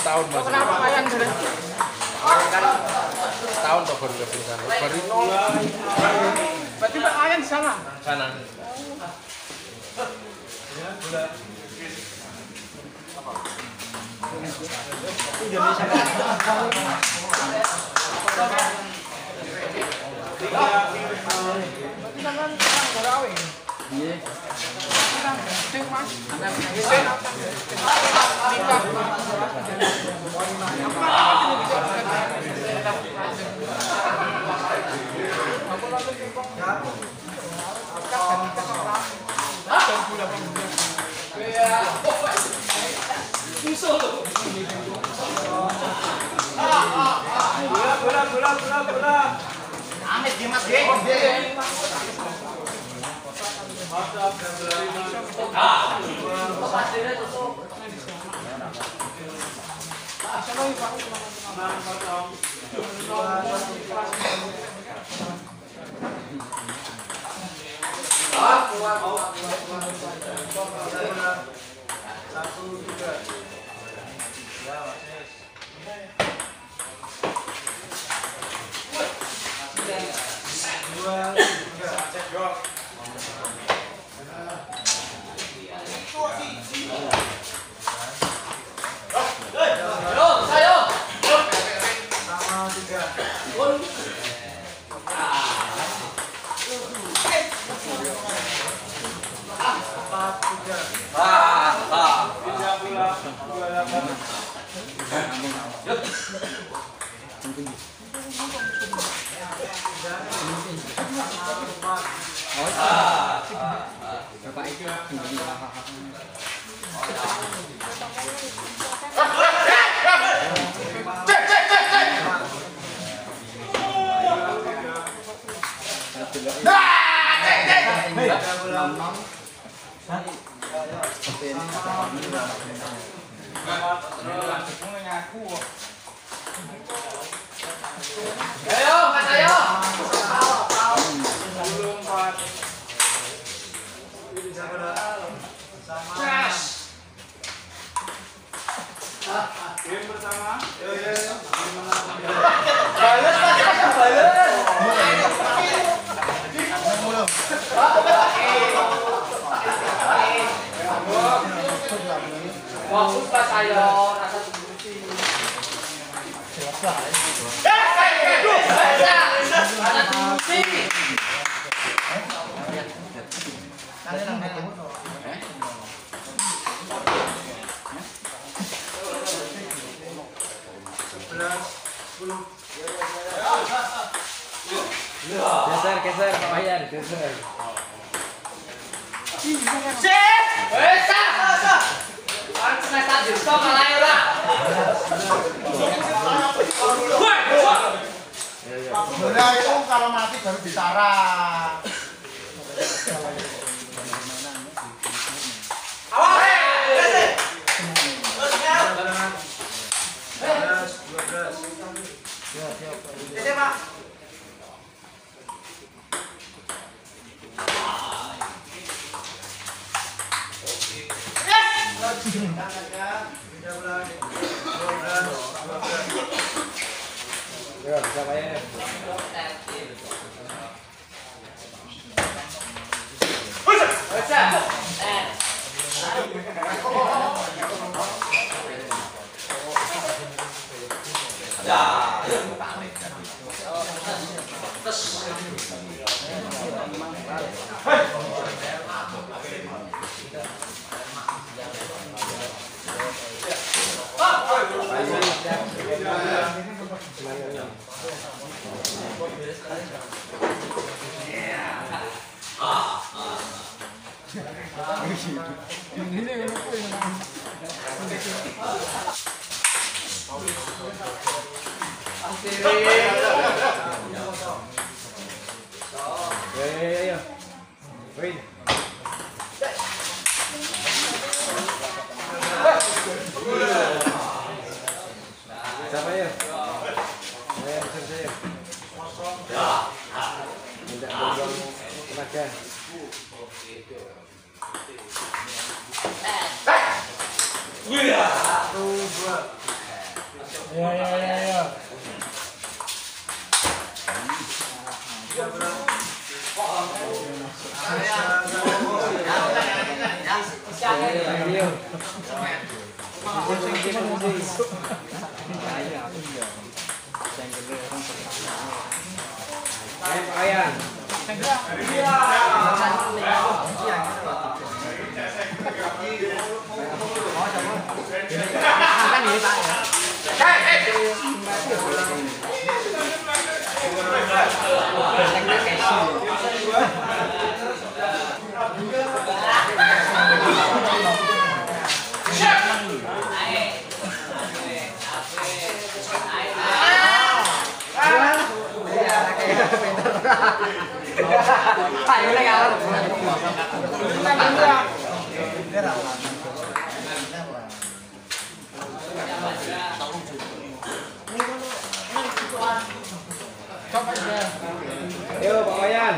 setahun mas. Kenapa kalian kan Setahun toh baru gabung sana. Baru nol. berarti Pak kalian di sana? Sana. Berarti sampean orang Gorawe. Iya. Sing Mas. Bola. Amit dia Mas. Bapak itu Ayo, Mas ayo. Game pertama. Bales Mas, bales. Fokus Mas ayo, rasa sembunyi. geser Pak Wayan, geser. Sebenarnya itu kalau mati baru disarang. Ya, bisa Pak ya. Ya. Wait. Siapa ya? Saya pesan saya. Minta bantuan tenaga. Ya. Ayo Pak Wayan.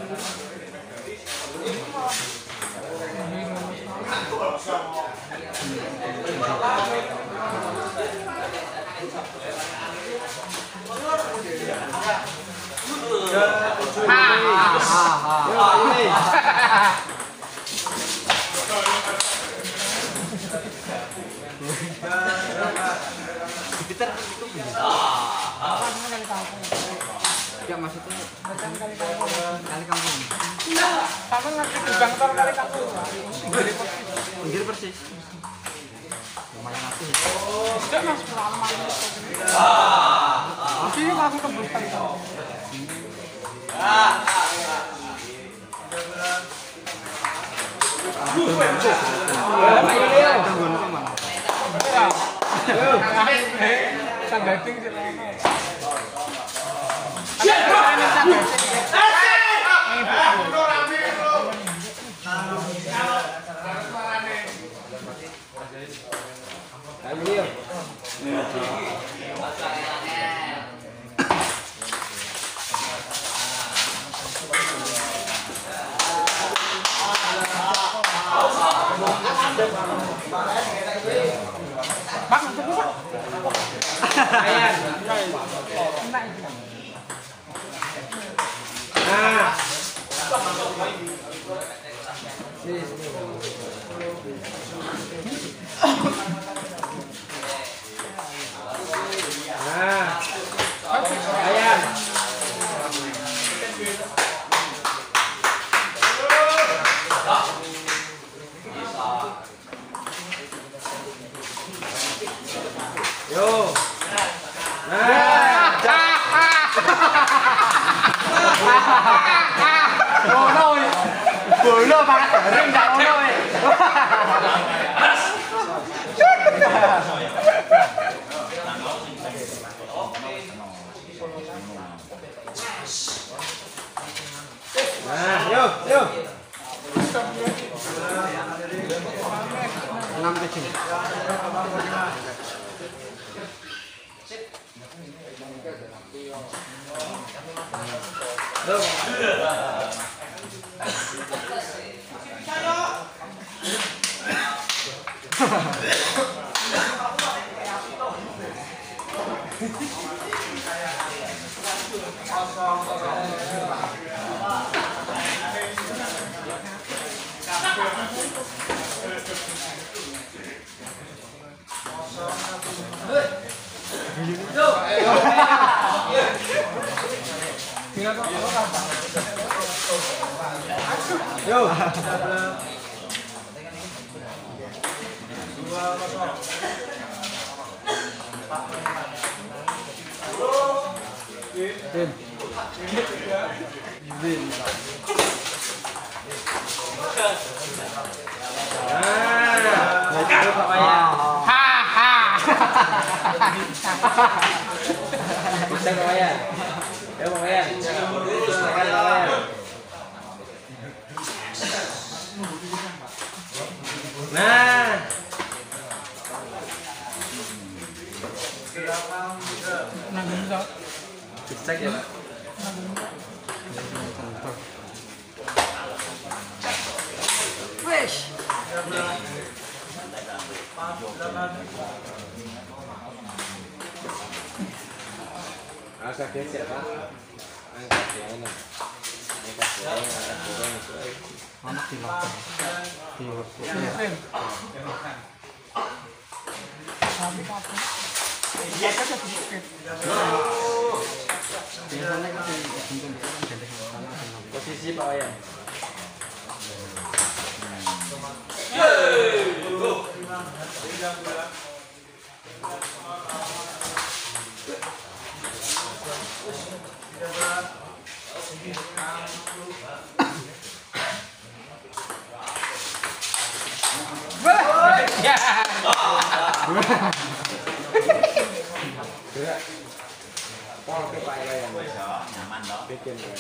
Ya maksudnya kali kampung. Sama ngerti gerbang tol kali kampung. Pinggir persis. Lumayan aktif. Tidak mas pengalaman. Ini langsung tembus kali kampung. Sanggating sih. Bác làm sao bác? Yo. Bolo Pak, ring tak ono e. Nah, yo. 6-7. Yo. Bisa Pak Wayan. Ya Pak Wayan. Silakan Pak Wayan. Nah. Cek ya. Wes. Agak geser Pak. Angkat ya ini. Angkat ya, angkat goreng itu. Anak di locker. Di locker. Biasanya kan Posisi Pak Wayan. Pol ke Pak Wayan. Nyaman dong. Bikin Pak.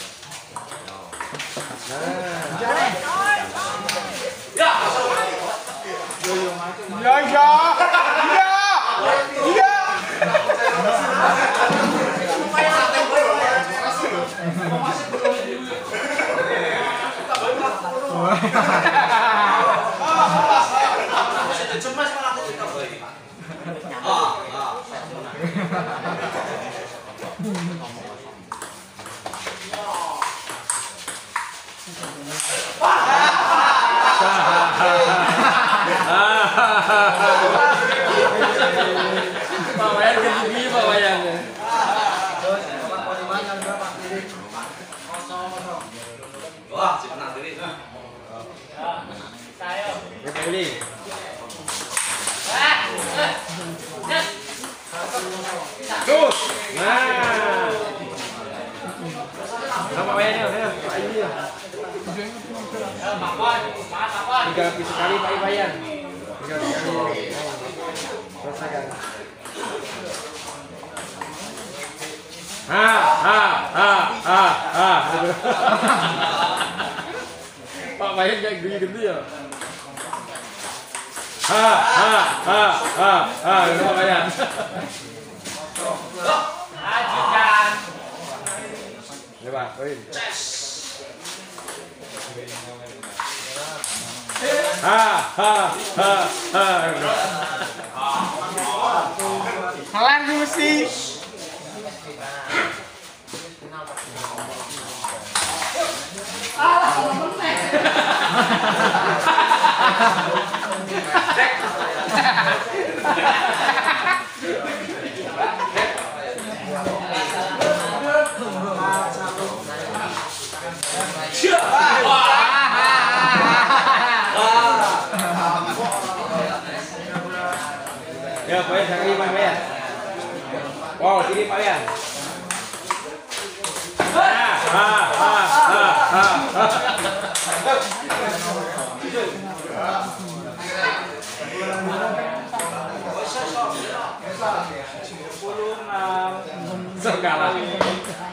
Pak Wayan gigi Pak Wayan. Wah, si penang diri. Kita beli. Tuh. Nah. Pak Wayan ya, Pak Ayu ya. Tiga piece sekali Pak Wayan. Tiga sekali. Selesaikan. Pak Wayan kayak gini-gini ya. Gitu Pak Wayan. Lanjutkan. Ya Pak, poin. Lagi mesti. Ya, Pak Wayan, jangan Pak Wayan. Wow, sini Pak Wayan. Segala.